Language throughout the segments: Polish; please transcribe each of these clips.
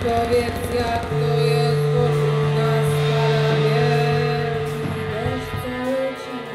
Powiedz, jak to jest wokół nas fala i deszcz cały dzień.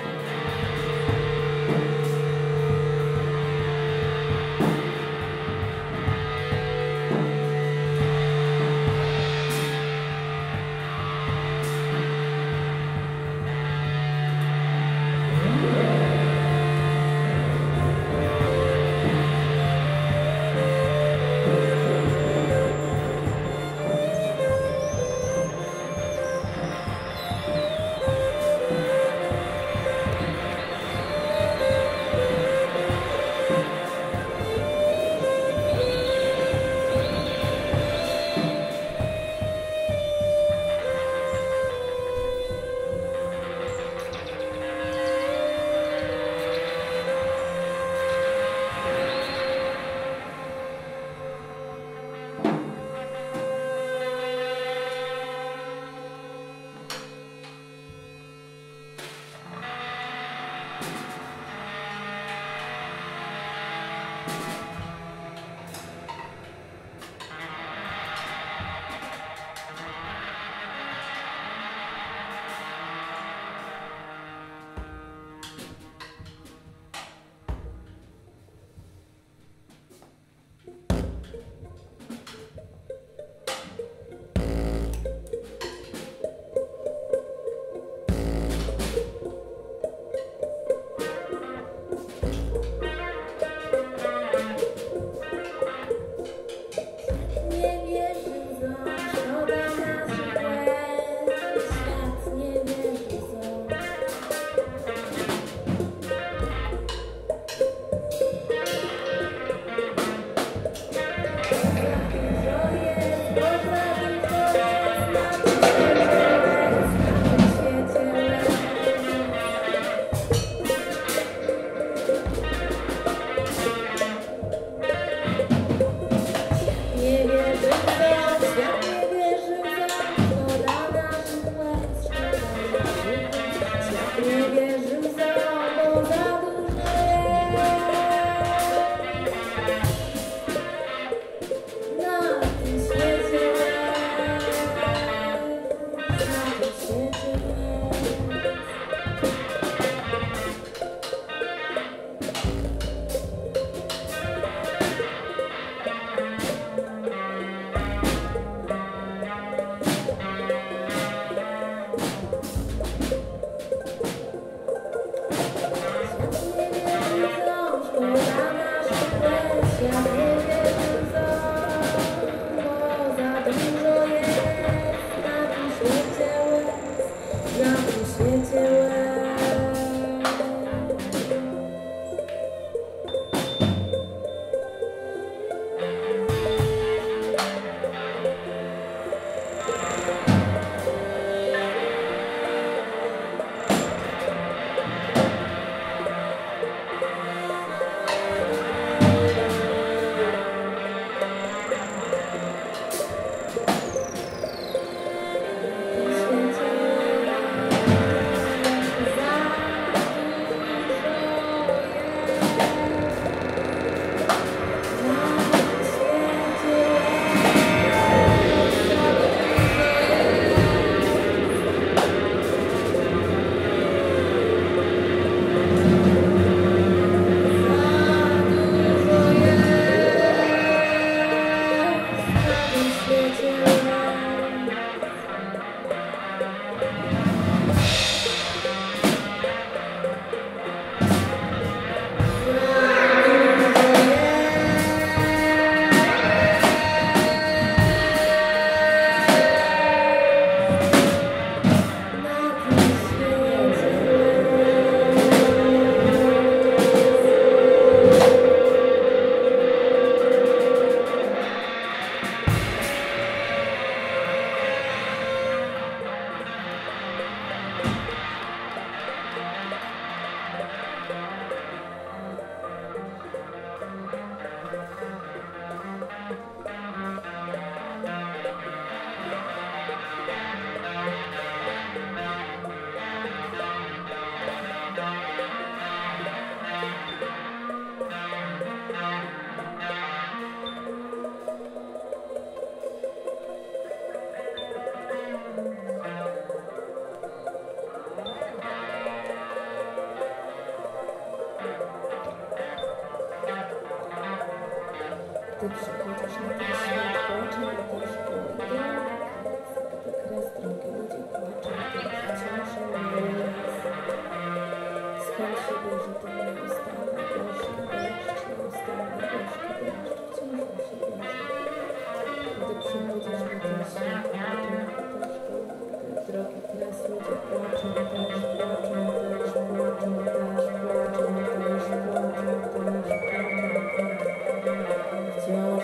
Gdy przychodzisz na ten świat, płaczą też bój. Gdy kres drogi ludzie płaczą, też wciąż mały las. Skąd się bierze ten nieustanny gorzki deszcz, nieustanny gorzki deszcz, wciąż on się bierze. Gdy przychodzisz na ten świat, płaczą też bój. Gdy drogi kres ludzie płaczą, też płaczą, też płaczą, też płaczą, też płaczą, też płaczą. Wciąż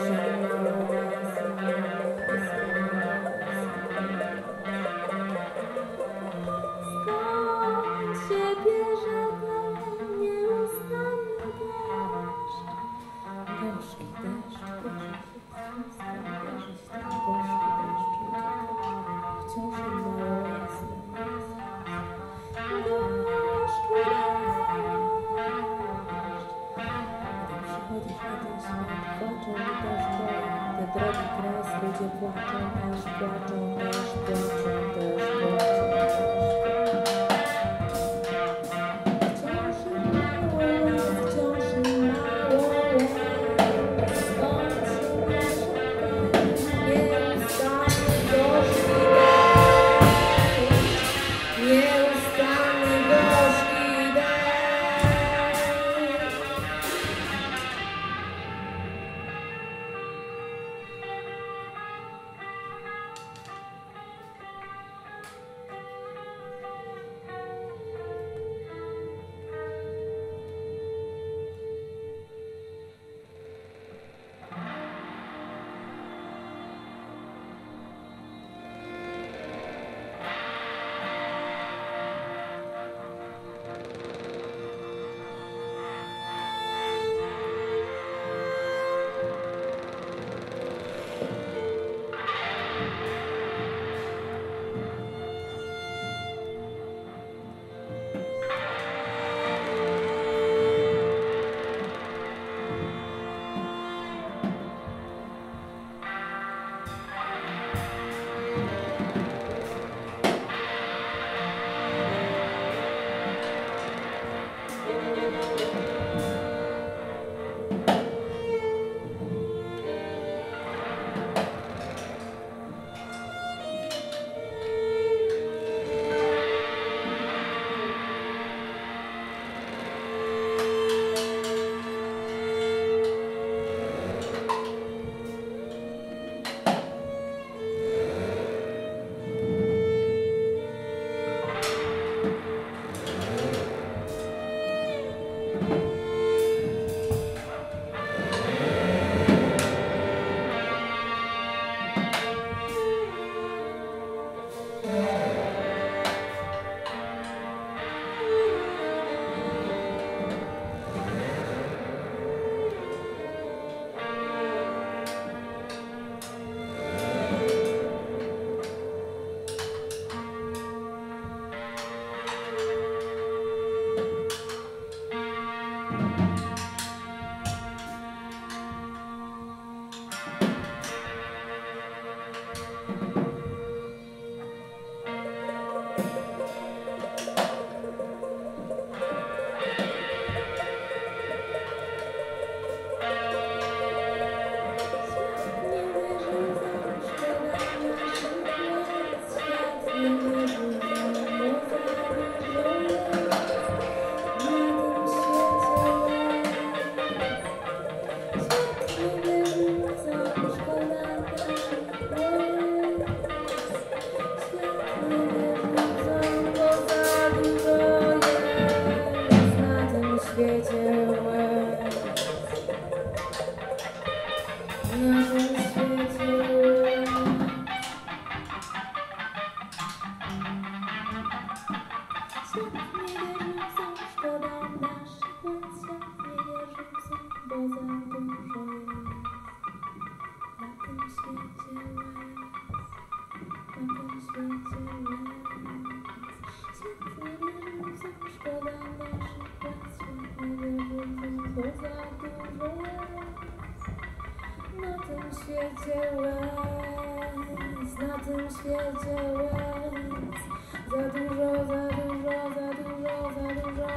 skąd się bierze ten nieustanny deszcz? Gorzki deszcz, skąd bierze się ten gorzki deszcz? Wciąż mało jasne. Gorzki deszcz. Gdy przychodzisz na ten świat, płaczą też boje. Te drogi kres, ludzie płaczą, też płaczą, też płaczą, też płaczą, też wciąż im mało jest, wciąż im mało jest. Skąd się bierze ten nieustanny gorzki deszcz? Nieustanny gorzki deszcz.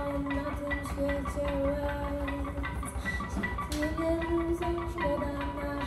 Szkoda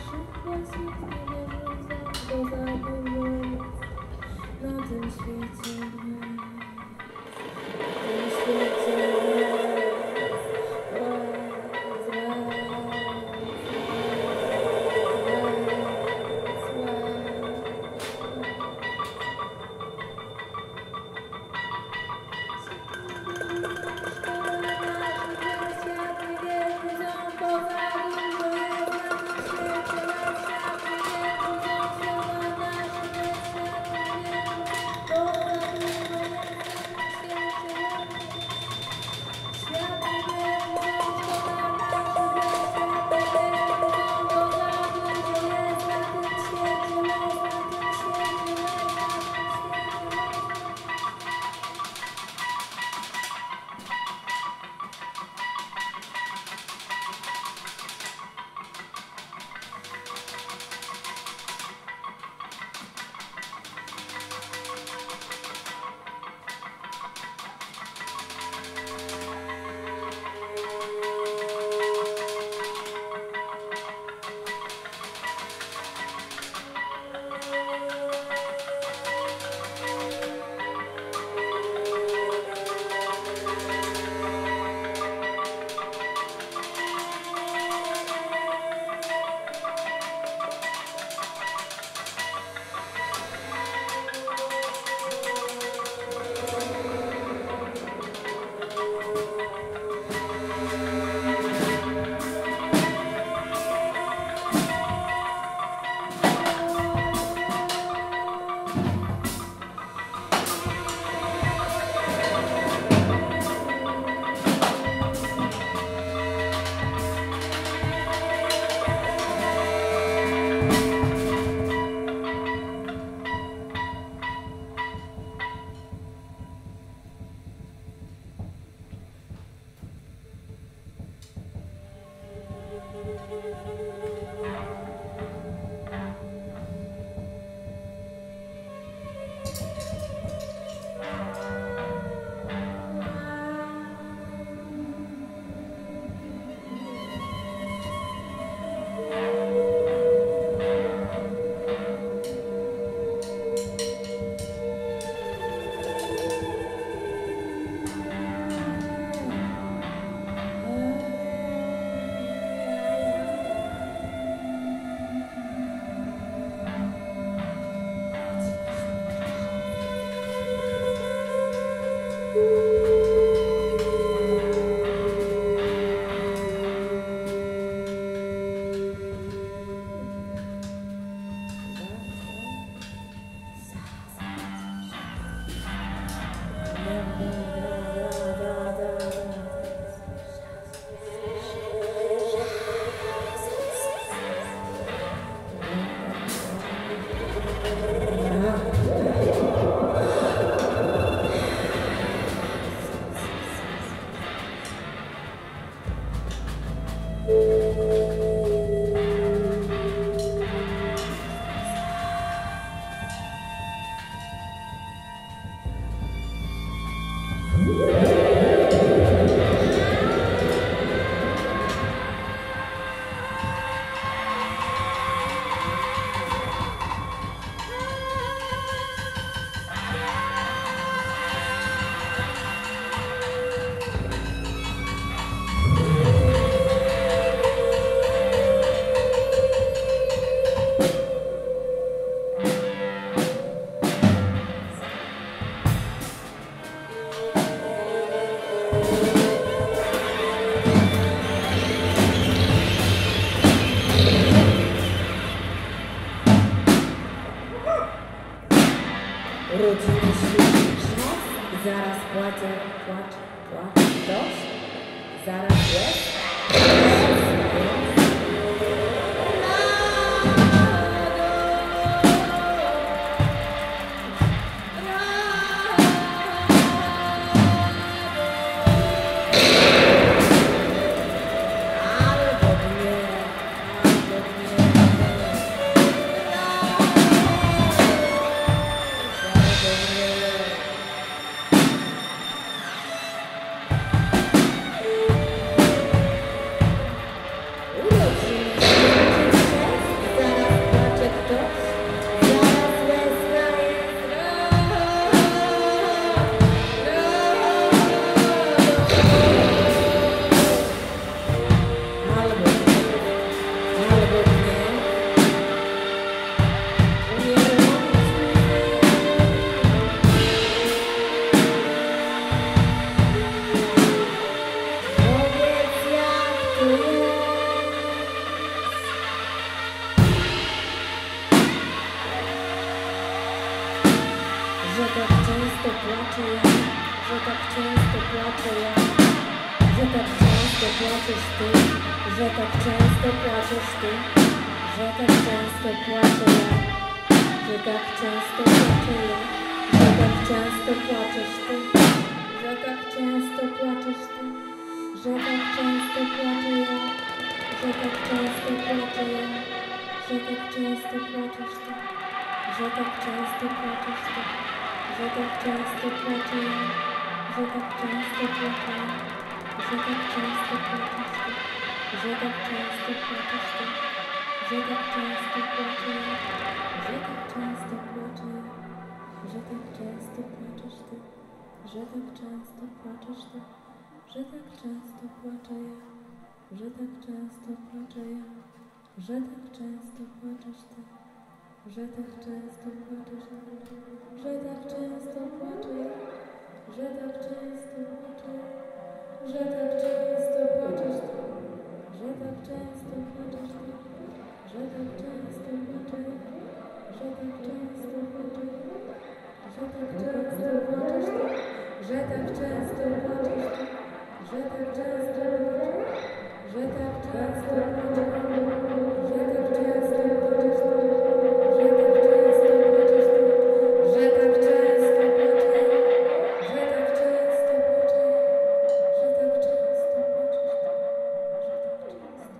płaczę ja, że tak często płaczę ja, że tak często płaczesz ty, że tak często płaczesz ty, że tak często płaczę ja, że tak często płaczę ja, że tak często płaczesz ty, że tak często płaczesz ty, że tak często płaczę ja, że tak często płaczę ja, że tak często płaczesz ty, że tak często płaczesz ty, że tak często płaczę ja, że tak często płaczę ja, że tak często płaczesz ty, że tak często płaczesz ty, że tak często płaczę ja, że tak często płaczę ja, że tak często płaczesz ty, że tak często płaczesz ty, że tak często płaczę ja, że tak często płaczę ja, że tak często płaczesz ty, że tak często płaczesz ty, że tak często płaczę ja, że tak często płaczę ja, że tak często płaczesz ty, że tak często płaczesz ty, że tak często płaczę ja, że tak często płaczę ja, że tak często płaczesz ty, że tak często płaczesz ty, że tak często płaczesz, że tak często płaczesz, że tak często płaczesz ty, że tak często płaczesz ty, że tak często płaczę ja, że tak często płaczę ja, że tak często płaczesz ty, że tak często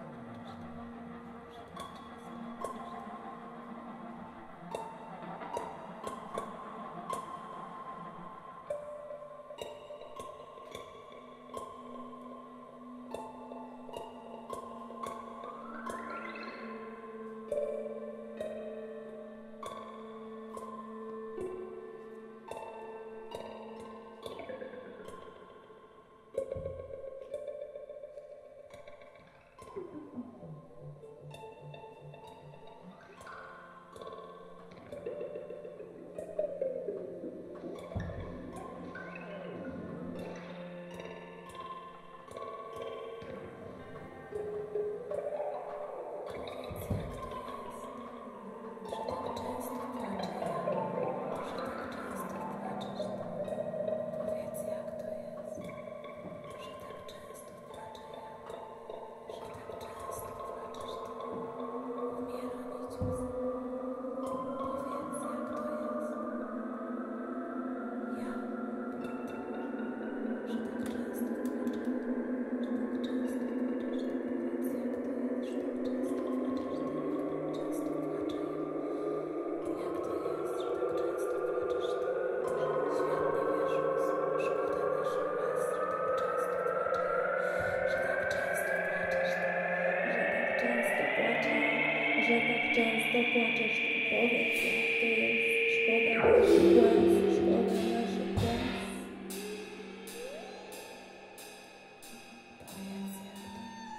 że tak często płaczesz, powiedz jak to jest, szkoda naszych łez, szkoda naszych łez. Powiedz jak to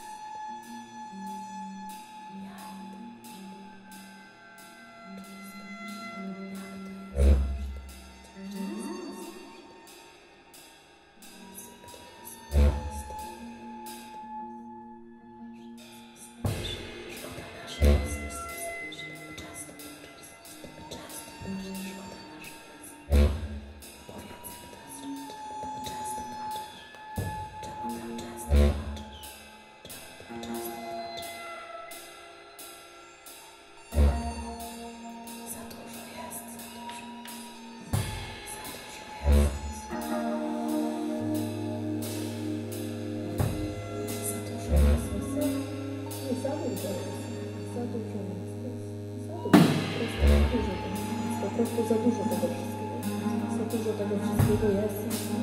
po prostu za dużo tego wszystkiego. Za dużo tego wszystkiego jest.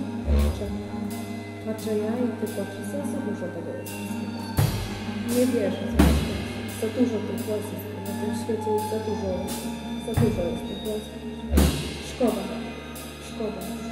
Patrzę ja i ty patrzysz, za dużo tego jest. Nie wierzę. Za dużo tych głos jest. Na tym świecie jest za dużo jest tych głos. Szkoda. Szkoda.